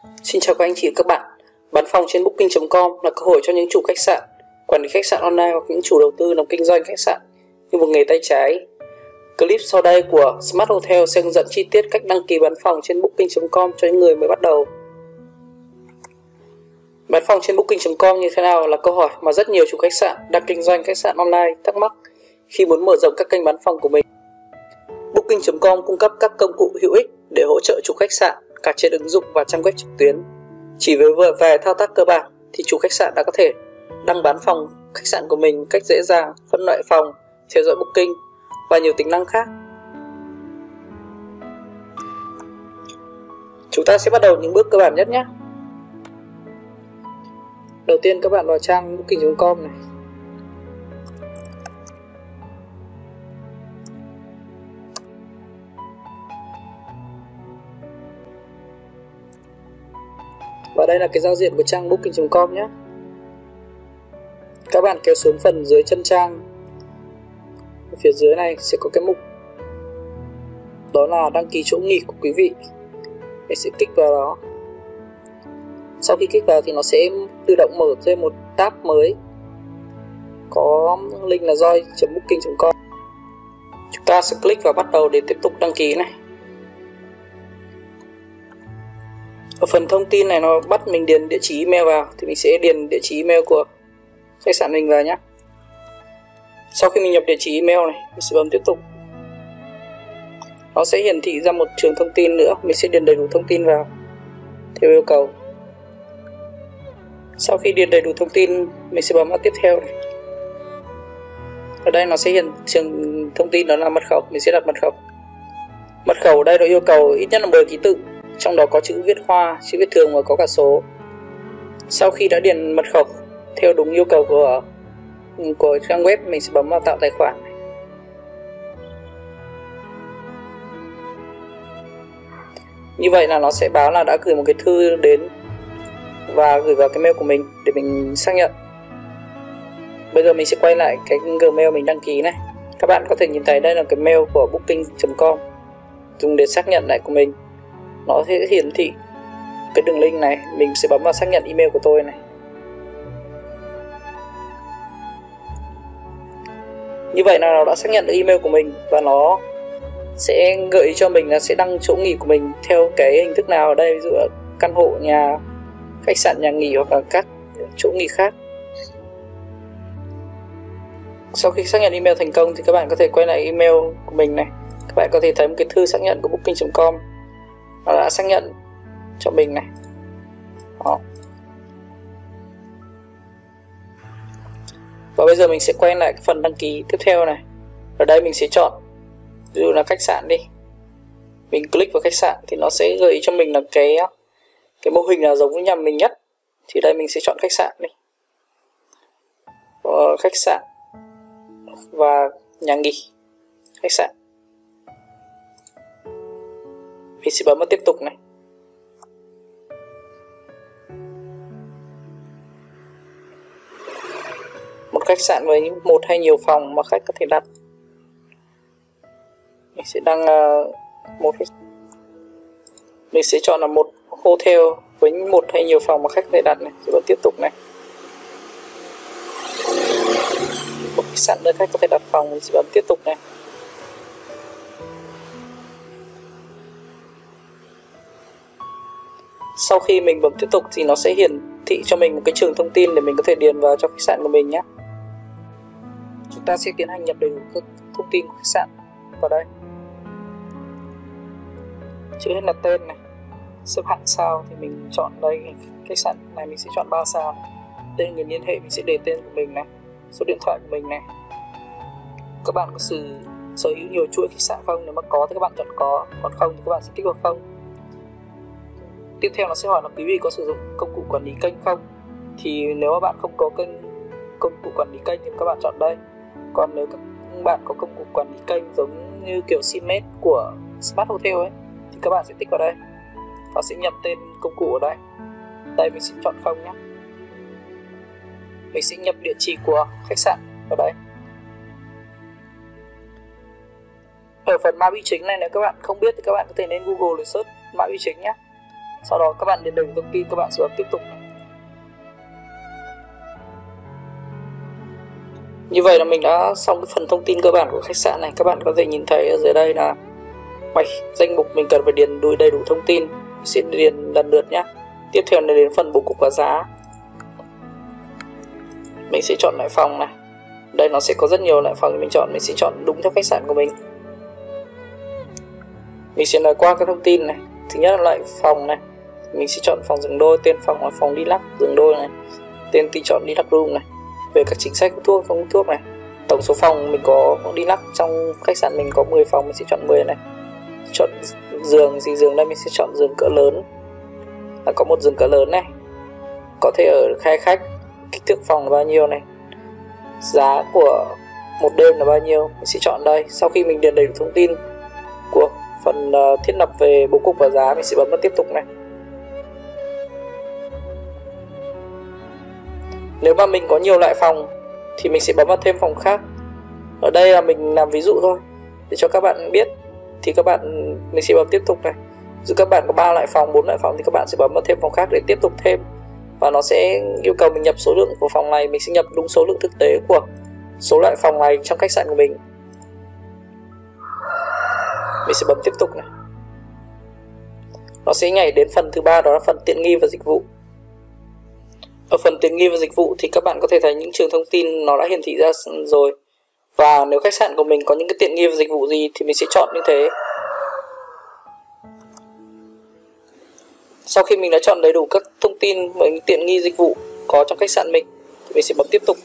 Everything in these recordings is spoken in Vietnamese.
Xin chào các anh chị và các bạn. Bán phòng trên booking.com là cơ hội cho những chủ khách sạn, quản lý khách sạn online hoặc những chủ đầu tư làm kinh doanh khách sạn như một nghề tay trái. Clip sau đây của Smart Hotel sẽ hướng dẫn chi tiết cách đăng ký bán phòng trên booking.com cho những người mới bắt đầu. Bán phòng trên booking.com như thế nào là câu hỏi mà rất nhiều chủ khách sạn đang kinh doanh khách sạn online thắc mắc khi muốn mở rộng các kênh bán phòng của mình. Booking.com cung cấp các công cụ hữu ích để hỗ trợ chủ khách sạn cả trên ứng dụng và trang web trực tuyến. Chỉ với vài thao tác cơ bản thì chủ khách sạn đã có thể đăng bán phòng khách sạn của mình cách dễ dàng, phân loại phòng, theo dõi booking và nhiều tính năng khác. Chúng ta sẽ bắt đầu những bước cơ bản nhất nhé. Đầu tiên các bạn vào trang booking.com này. Và đây là cái giao diện của trang booking.com nhé. Các bạn kéo xuống phần dưới chân trang. Ở phía dưới này sẽ có cái mục đó là đăng ký chỗ nghỉ của quý vị. Mình sẽ kích vào đó. Sau khi kích vào thì nó sẽ tự động mở thêm một tab mới có link là joy.booking.com. Chúng ta sẽ click vào bắt đầu để tiếp tục đăng ký này. Ở phần thông tin này nó bắt mình điền địa chỉ email vào thì mình sẽ điền địa chỉ email của khách sạn mình vào nhé. Sau khi mình nhập địa chỉ email này, mình sẽ bấm tiếp tục. Nó sẽ hiển thị ra một trường thông tin nữa, mình sẽ điền đầy đủ thông tin vào theo yêu cầu. Sau khi điền đầy đủ thông tin, mình sẽ bấm vào tiếp theo này. Ở đây nó sẽ hiển trường thông tin đó là mật khẩu, mình sẽ đặt mật khẩu. Mật khẩu ở đây nó yêu cầu ít nhất là 10 ký tự, trong đó có chữ viết hoa, chữ viết thường và có cả số. Sau khi đã điền mật khẩu theo đúng yêu cầu của trang web, mình sẽ bấm vào tạo tài khoản. Như vậy là nó sẽ báo là đã gửi một cái thư đến và gửi vào cái mail của mình để mình xác nhận. Bây giờ mình sẽ quay lại cái Gmail mình đăng ký này. Các bạn có thể nhìn thấy đây là cái mail của booking.com dùng để xác nhận lại của mình. Nó sẽ hiển thị cái đường link này, mình sẽ bấm vào xác nhận email của tôi này. Như vậy là nó đã xác nhận được email của mình và nó sẽ gợi ý cho mình là sẽ đăng chỗ nghỉ của mình theo cái hình thức nào ở đây, ví dụ căn hộ, nhà, khách sạn, nhà nghỉ hoặc là các chỗ nghỉ khác. Sau khi xác nhận email thành công thì các bạn có thể quay lại email của mình này. Các bạn có thể thấy một cái thư xác nhận của booking.com. Nó đã xác nhận cho mình này. Đó. Và bây giờ mình sẽ quay lại cái phần đăng ký tiếp theo này. Ở đây mình sẽ chọn ví dụ là khách sạn đi. Mình click vào khách sạn thì nó sẽ gợi ý cho mình là cái mô hình nào giống với nhà mình nhất. Thì đây mình sẽ chọn khách sạn đi. Khách sạn và nhà nghỉ. Khách sạn. Mình sẽ bấm vào tiếp tục này. Một khách sạn với một hay nhiều phòng mà khách có thể đặt. Mình sẽ đăng mình sẽ chọn là một hotel với một hay nhiều phòng mà khách có thể đặt này, rồi tiếp tục này. Một khách sạn nơi khách có thể đặt phòng, mình sẽ bấm tiếp tục này. Sau khi mình bấm tiếp tục thì nó sẽ hiển thị cho mình một cái trường thông tin để mình có thể điền vào cho khách sạn của mình nhé. Chúng ta sẽ tiến hành nhập đầy đủ các thông tin của khách sạn vào đây. Trước hết là tên này, xếp hạng sao thì mình chọn đây, khách sạn này mình sẽ chọn 3 sao. Tên người liên hệ mình sẽ để tên của mình này, số điện thoại của mình này. Các bạn có sở hữu nhiều chuỗi khách sạn không? Nếu mà có thì các bạn chọn có, còn không thì các bạn sẽ tích vào không. Tiếp theo nó sẽ hỏi là quý vị có sử dụng công cụ quản lý kênh không? Thì nếu mà bạn không có công cụ quản lý kênh thì các bạn chọn đây. Còn nếu các bạn có công cụ quản lý kênh giống như kiểu CMS của Smart Hotel ấy thì các bạn sẽ tích vào đây. Nó sẽ nhập tên công cụ ở đây. Đây mình sẽ chọn không nhé. Mình sẽ nhập địa chỉ của khách sạn ở đây. Ở phần mã vi chính này nếu các bạn không biết thì các bạn có thể lên Google để search mã vi chính nhé. Sau đó các bạn điền đầy đủ thông tin, các bạn sẽ bấm tiếp tục này. Như vậy là mình đã xong cái phần thông tin cơ bản của khách sạn này. Các bạn có thể nhìn thấy ở dưới đây là mạch danh mục mình cần phải điền đầy đủ thông tin. Mình sẽ điền lần lượt nhé. Tiếp theo là đến phần bố cục và giá. Mình sẽ chọn loại phòng này. Đây nó sẽ có rất nhiều loại phòng mình chọn. Mình sẽ chọn đúng theo khách sạn của mình. Mình sẽ nói qua các thông tin này. Thứ nhất là loại phòng này. Mình sẽ chọn phòng giường đôi. Tên phòng là phòng deluxe giường đôi này. Tên thì chọn deluxe room này. Về các chính sách hút thuốc không hút thuốc này. Tổng số phòng mình có deluxe trong khách sạn mình có 10 phòng, mình sẽ chọn 10 này. Chọn giường gì giường đây mình sẽ chọn giường cỡ lớn. Có một giường cỡ lớn này. Có thể ở hai khách. Kích thước phòng là bao nhiêu này. Giá của một đêm là bao nhiêu, mình sẽ chọn đây. Sau khi mình điền đầy đủ thông tin của phần thiết lập về bố cục và giá, mình sẽ bấm vào tiếp tục này. Nếu mà mình có nhiều loại phòng thì mình sẽ bấm vào thêm phòng khác. Ở đây là mình làm ví dụ thôi để cho các bạn biết. Thì các bạn mình sẽ bấm tiếp tục này. Dù các bạn có 3 loại phòng, 4 loại phòng thì các bạn sẽ bấm vào thêm phòng khác để tiếp tục thêm. Và nó sẽ yêu cầu mình nhập số lượng của phòng này, mình sẽ nhập đúng số lượng thực tế của số loại phòng này trong khách sạn của mình. Mình sẽ bấm tiếp tục này. Nó sẽ nhảy đến phần thứ 3, đó là phần tiện nghi và dịch vụ. Ở phần tiện nghi và dịch vụ thì các bạn có thể thấy những trường thông tin nó đã hiển thị ra rồi. Và nếu khách sạn của mình có những cái tiện nghi và dịch vụ gì thì mình sẽ chọn như thế. Sau khi mình đã chọn đầy đủ các thông tin về những tiện nghi dịch vụ có trong khách sạn mình thì mình sẽ bấm tiếp tục.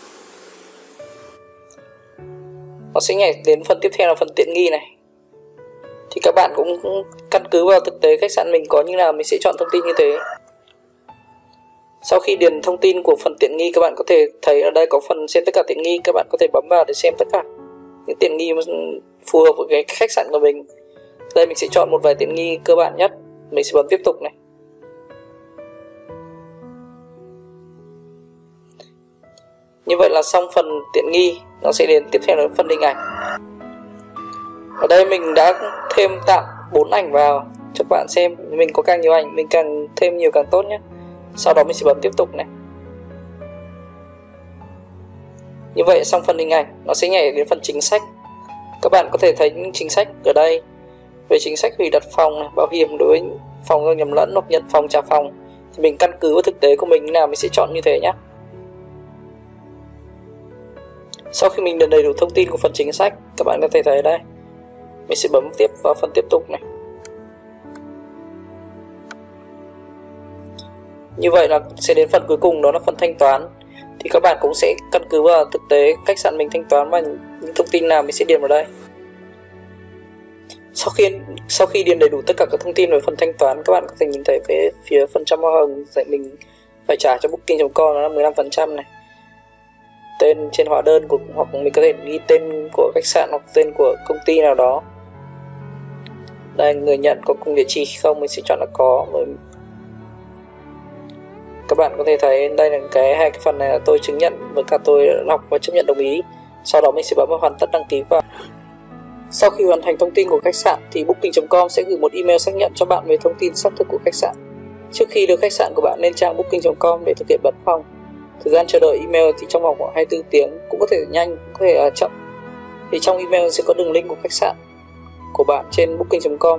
Nó sẽ nhảy đến phần tiếp theo là phần tiện nghi này. Thì các bạn cũng căn cứ vào thực tế khách sạn mình có như nào mình sẽ chọn thông tin như thế. Sau khi điền thông tin của phần tiện nghi, các bạn có thể thấy ở đây có phần xem tất cả tiện nghi. Các bạn có thể bấm vào để xem tất cả những tiện nghi phù hợp với cái khách sạn của mình. Đây mình sẽ chọn một vài tiện nghi cơ bản nhất. Mình sẽ bấm tiếp tục này. Như vậy là xong phần tiện nghi. Nó sẽ đến tiếp theo là phần hình ảnh. Ở đây mình đã thêm tạm 4 ảnh vào cho các bạn xem. Mình có càng nhiều ảnh mình càng thêm nhiều càng tốt nhé. Sau đó mình sẽ bấm tiếp tục này. Như vậy xong phần hình ảnh. Nó sẽ nhảy đến phần chính sách. Các bạn có thể thấy những chính sách ở đây. Về chính sách hủy đặt phòng này, bảo hiểm đối với phòng do nhầm lẫn hoặc nhận phòng trả phòng. Thì mình căn cứ vào thực tế của mình nào mình sẽ chọn như thế nhé. Sau khi mình điền đầy đủ thông tin của phần chính sách, các bạn có thể thấy đây. Mình sẽ bấm tiếp vào phần tiếp tục này. Như vậy là sẽ đến phần cuối cùng, đó là phần thanh toán. Thì các bạn cũng sẽ căn cứ vào thực tế khách sạn mình thanh toán và những thông tin nào mình sẽ điền vào đây. Sau khi điền đầy đủ tất cả các thông tin về phần thanh toán, các bạn có thể nhìn thấy phía phần trăm hoa hồng dạy mình phải trả cho Booking.com là 15% này. Tên trên hóa đơn của, hoặc mình có thể ghi tên của khách sạn hoặc tên của công ty nào đó. Đây, người nhận có cùng địa chỉ không, mình sẽ chọn là có. Các bạn có thể thấy đây là hai cái phần này là tôi chứng nhận với cả tôi đọc và chấp nhận đồng ý. Sau đó mình sẽ bấm vào hoàn tất đăng ký vào. Sau khi hoàn thành thông tin của khách sạn thì Booking.com sẽ gửi một email xác nhận cho bạn về thông tin xác thực của khách sạn. Trước khi đưa khách sạn của bạn lên trang Booking.com để thực hiện đặt phòng, thời gian chờ đợi email thì trong vòng khoảng 24 tiếng, cũng có thể nhanh, có thể chậm. Thì trong email sẽ có đường link của khách sạn của bạn trên Booking.com.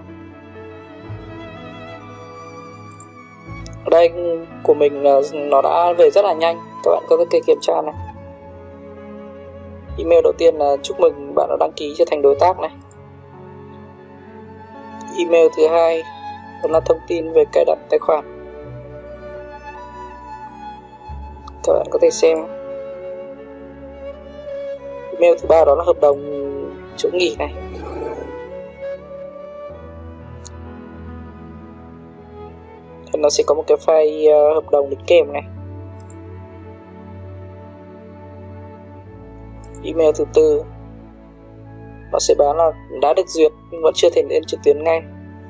Ở đây của mình là nó đã về rất là nhanh, các bạn có thể kiểm tra này. Email đầu tiên là chúc mừng bạn đã đăng ký trở thành đối tác này. Email thứ hai đó là thông tin về cài đặt tài khoản. Các bạn có thể xem. Email thứ ba đó là hợp đồng chỗ nghỉ này. Thì nó sẽ có một cái file hợp đồng đính kèm này. Email thứ tư nó sẽ báo là đã được duyệt nhưng vẫn chưa thể lên trực tuyến ngay.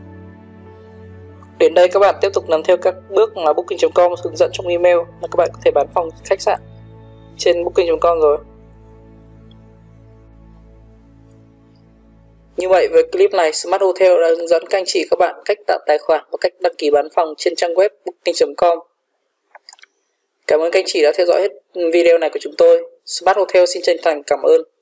Đến đây các bạn tiếp tục làm theo các bước mà Booking.com hướng dẫn trong email là các bạn có thể bán phòng khách sạn trên Booking.com rồi. Như vậy với clip này, Smart Hotel đã hướng dẫn các anh chị các bạn cách tạo tài khoản và cách đăng ký bán phòng trên trang web booking.com. Cảm ơn các anh chị đã theo dõi hết video này của chúng tôi. Smart Hotel xin chân thành cảm ơn.